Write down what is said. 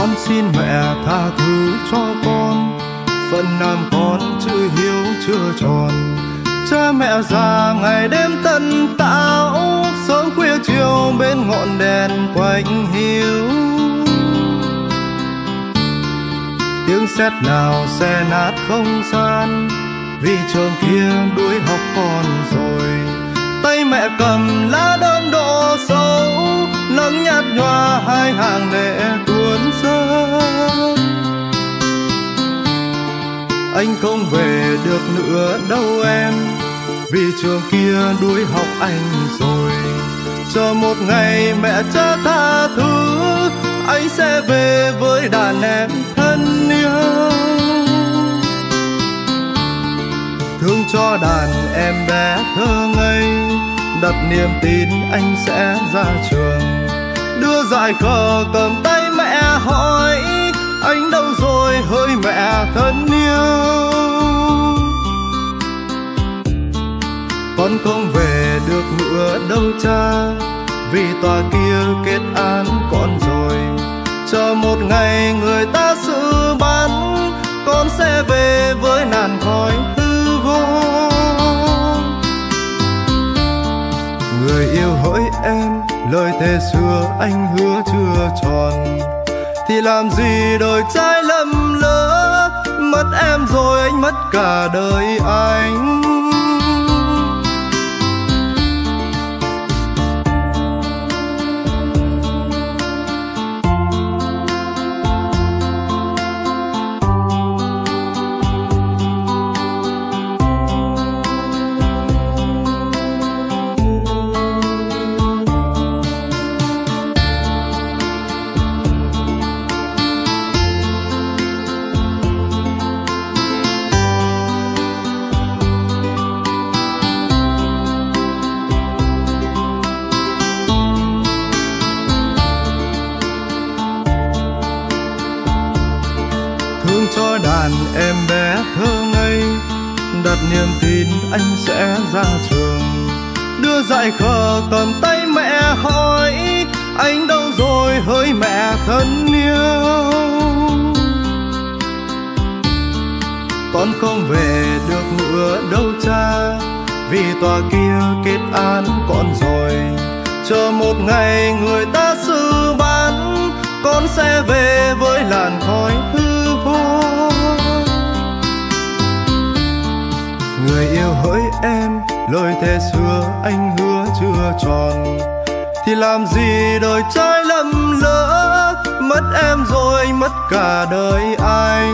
Con xin mẹ tha thứ cho con, phận làm con chữ hiếu chưa tròn. Cha mẹ già ngày đêm tận tảo, sớm khuya chiều bên ngọn đèn quạnh hiu. Tiếng sét nào xé nát không gian, vì trường kia đuổi học con rồi. Tay mẹ cầm lá đơn độ sâu, nắng nhạt nhòa hai hàng lệ tuôn rơi. Anh không về được nữa đâu em, vì trường kia đuổi học anh rồi. Chờ một ngày mẹ cha tha thứ, anh sẽ về với đàn em thân yêu. Thương cho đàn em bé thơ ngây, đặt niềm tin anh sẽ ra trường. Đưa dại khờ cầm tay mẹ hỏi, anh đâu rồi hỡi mẹ thân yêu. Con không về được nữa đâu cha, vì tòa kia kết án con rồi. Chờ một ngày người ta xử bắn, con sẽ về với làn khói hư vô. Người yêu hỡi em, lời thề xưa anh hứa chưa tròn, thì làm gì đời trai lầm lỡ. Mất em rồi anh mất cả đời anh. Cho đàn em bé thơ ngây, đặt niềm tin anh sẽ ra trường. Đưa dại khờ cầm tay mẹ hỏi, anh đâu rồi hỡi mẹ thân yêu. Con không về được nữa đâu cha, vì tòa kia kết án con rồi. Chờ một ngày người ta xử bắn, con sẽ về với làn khói hư vô. Người yêu hỡi em, lời thề xưa anh hứa chưa tròn, thì làm gì đời trai lầm lỡ. Mất em rồi mất cả đời anh.